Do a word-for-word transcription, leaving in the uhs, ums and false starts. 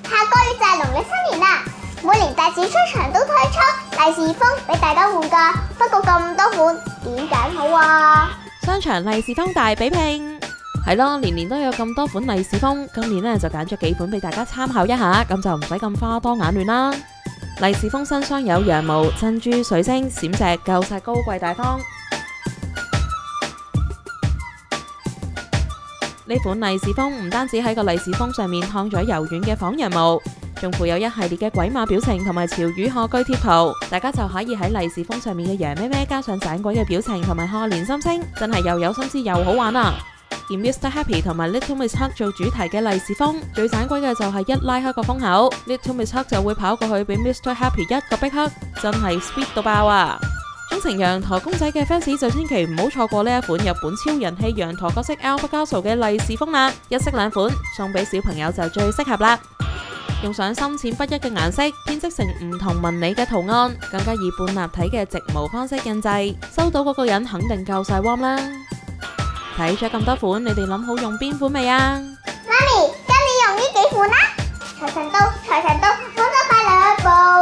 下個月就係農曆新年啦，每年大市商場都推出利是封俾大家換㗎。不過咁多款點揀好啊？ 商場利是封大比拼，係咯，年年都有咁多款利是封，今年呢就揀咗幾款俾大家參考一下，咁就唔使咁花多眼亂啦。利是封新箱有羊毛、珍珠、水晶、閃石，夠晒高貴大方。呢款利是封唔單止喺個利是封上面燙咗柔軟嘅仿羊毛，仲附有一系列嘅鬼馬表情同埋潮語賀句貼圖，大家就可以喺利是封上面嘅羊咩咩加上盞鬼嘅表情同埋賀年心聲，真係又有心思又好玩啊！以 Mister Happy 同埋 Little Miss Hug 做主題嘅利是封，最盞鬼嘅就係一拉開個封口 ，Little Miss Hug 就會跑過去俾 Mister Happy 一個逼黑，真係 sweet 到爆啊！鍾情羊駝公仔嘅 fans 就千祈唔好錯過呢一款日本超人氣羊駝角色 Alpha Castle 嘅利是封啦，一式兩款送俾小朋友就最適合啦。用上深淺不一嘅顏色編織成唔同紋理嘅圖案，更加以半立體嘅直毛方式印製，收到嗰個人肯定夠晒 warm 啦。睇咗咁多款，你哋諗好用邊款未啊？ 媽咪，跟你用呢幾款啦！財神到，財神到，恭喜快樂報！